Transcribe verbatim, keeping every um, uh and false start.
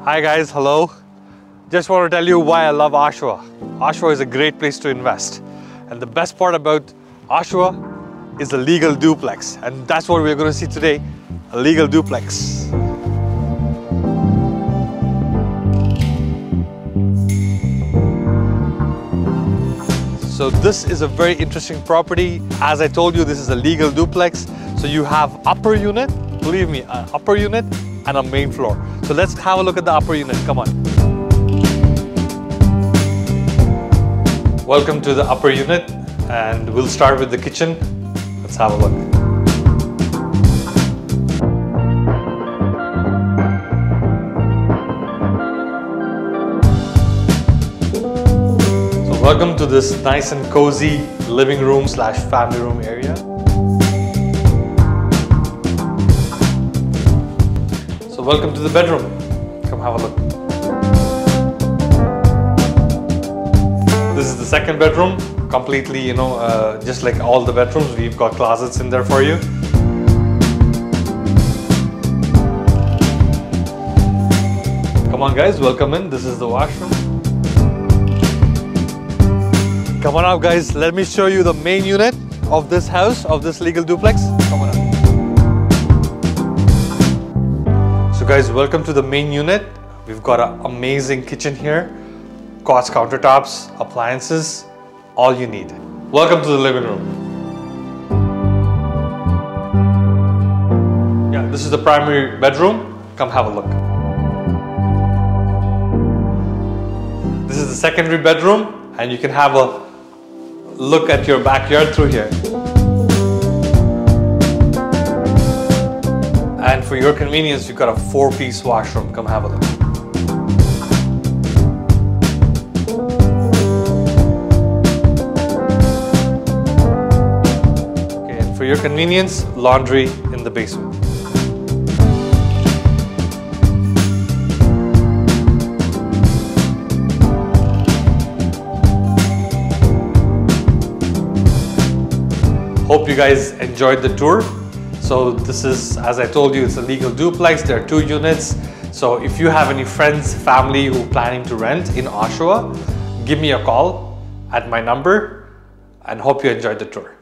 Hi guys, hello. Just want to tell you why I love Oshawa. Oshawa is a great place to invest. And the best part about Oshawa is a legal duplex. And that's what we're going to see today, a legal duplex. So this is a very interesting property. As I told you, this is a legal duplex. So you have upper unit, believe me, an upper unit and a main floor. So let's have a look at the upper unit, come on. Welcome to the upper unit and we'll start with the kitchen. Let's have a look. So welcome to this nice and cozy living room slash family room area. So welcome to the bedroom. Come have a look. This is the second bedroom, completely, you know, uh, just like all the bedrooms, we've got closets in there for you. Come on guys, welcome in. This is the washroom. Come on out guys, let me show you the main unit of this house, of this legal duplex. Come on out. So guys, welcome to the main unit. We've got an amazing kitchen here. Quartz countertops, appliances, all you need. Welcome to the living room. Yeah, this is the primary bedroom. Come have a look. This is the secondary bedroom and you can have a look at your backyard through here. And for your convenience, you've got a four-piece washroom. Come have a look. For your convenience, laundry in the basement. Hope you guys enjoyed the tour. So this is, as I told you, it's a legal duplex. There are two units. So if you have any friends, family who are planning to rent in Oshawa, give me a call at my number and hope you enjoyed the tour.